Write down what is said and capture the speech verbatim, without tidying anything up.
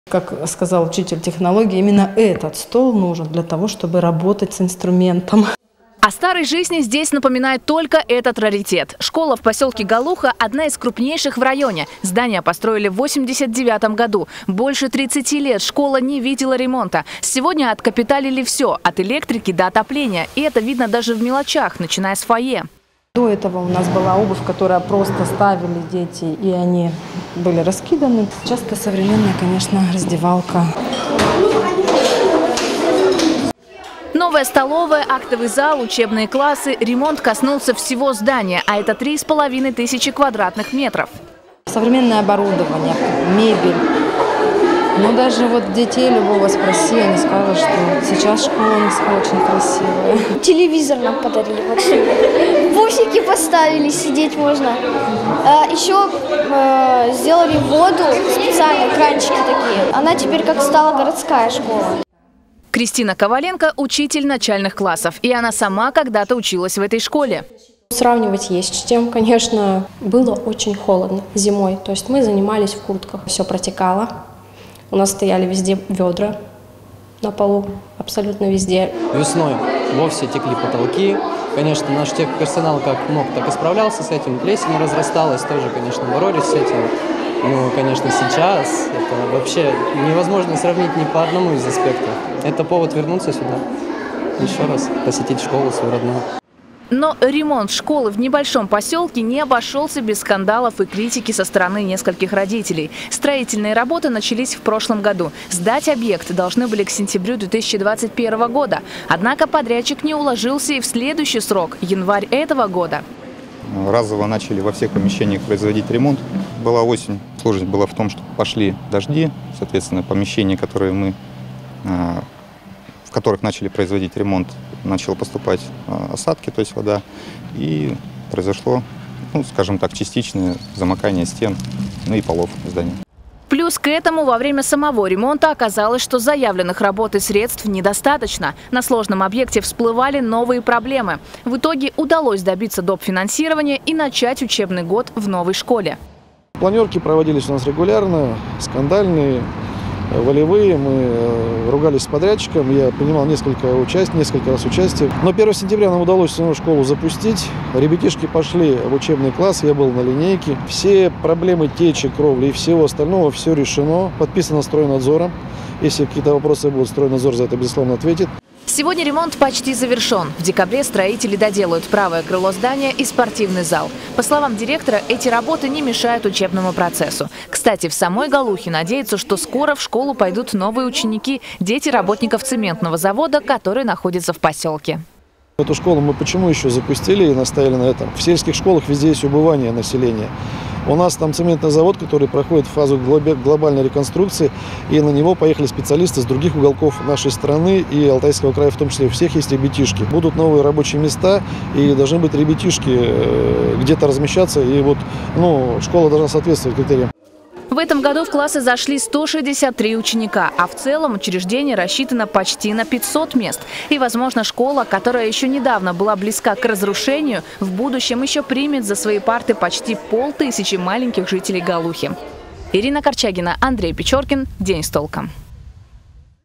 Как сказал учитель технологии, именно этот стол нужен для того, чтобы работать с инструментом. О старой жизни здесь напоминает только этот раритет. Школа в поселке Галуха – одна из крупнейших в районе. Здание построили в восемьдесят девятом году. Больше тридцати лет школа не видела ремонта. Сегодня откапиталили все – от электрики до отопления. И это видно даже в мелочах, начиная с фойе. До этого у нас была обувь, которую просто ставили дети, и они были раскиданы. Сейчас-то современная, конечно, раздевалка. Новая столовая, актовый зал, учебные классы. Ремонт коснулся всего здания, а это три с половиной тысячи квадратных метров. Современное оборудование, мебель. Ну, даже вот детей любого спроси, они скажут, что сейчас школа у нас очень красивая. Телевизор нам подарили вообще. Бусики поставили, сидеть можно. А еще э, сделали воду, специальные кранчики такие. Она теперь как стала городская школа. Кристина Коваленко – учитель начальных классов, и она сама когда-то училась в этой школе. Сравнивать есть с чем, конечно, было очень холодно зимой. То есть мы занимались в куртках, все протекало. У нас стояли везде ведра на полу, абсолютно везде. Весной вовсе текли потолки. Конечно, наш техперсонал как мог, так и справлялся с этим. Плесень разрасталась, тоже, конечно, боролись с этим. Ну, конечно, сейчас это вообще невозможно сравнить ни по одному из аспектов. Это повод вернуться сюда, еще раз посетить школу свою родную. Но ремонт школы в небольшом поселке не обошелся без скандалов и критики со стороны нескольких родителей. Строительные работы начались в прошлом году. Сдать объект должны были к сентябрю две тысячи двадцать первого года. Однако подрядчик не уложился и в следующий срок – январь этого года. Разово начали во всех помещениях производить ремонт. Была осень. Сложность была в том, что пошли дожди. Соответственно, помещения, которые мы, в которых начали производить ремонт, начало поступать осадки, то есть вода. И произошло, ну, скажем так, частичное замокание стен, ну и полов здания. Плюс к этому во время самого ремонта оказалось, что заявленных работ и средств недостаточно. На сложном объекте всплывали новые проблемы. В итоге удалось добиться доп. Финансирования и начать учебный год в новой школе. Планерки проводились у нас регулярно, скандальные, волевые. Мы ругались с подрядчиком. Я принимал несколько, участий, несколько раз участие. Но первого сентября нам удалось школу запустить. Ребятишки пошли в учебный класс, я был на линейке. Все проблемы течи, кровли и всего остального все решено. Подписано стройнадзором. Если какие-то вопросы будут, стройнадзор за это, безусловно, ответит. Сегодня ремонт почти завершен. В декабре строители доделают правое крыло здания и спортивный зал. По словам директора, эти работы не мешают учебному процессу. Кстати, в самой Галухе надеются, что скоро в школу пойдут новые ученики, дети работников цементного завода, который находится в поселке. Эту школу мы почему еще запустили и настояли на этом? В сельских школах везде есть убывание населения. У нас там цементный завод, который проходит фазу глобальной реконструкции, и на него поехали специалисты с других уголков нашей страны и Алтайского края, в том числе у всех есть ребятишки. Будут новые рабочие места, и должны быть ребятишки где-то размещаться, и вот, ну, школа должна соответствовать критериям. В этом году в классы зашли сто шестьдесят три ученика, а в целом учреждение рассчитано почти на пятьсот мест. И, возможно, школа, которая еще недавно была близка к разрушению, в будущем еще примет за свои парты почти полтысячи маленьких жителей Галухи. Ирина Корчагина, Андрей Печоркин. День с толком.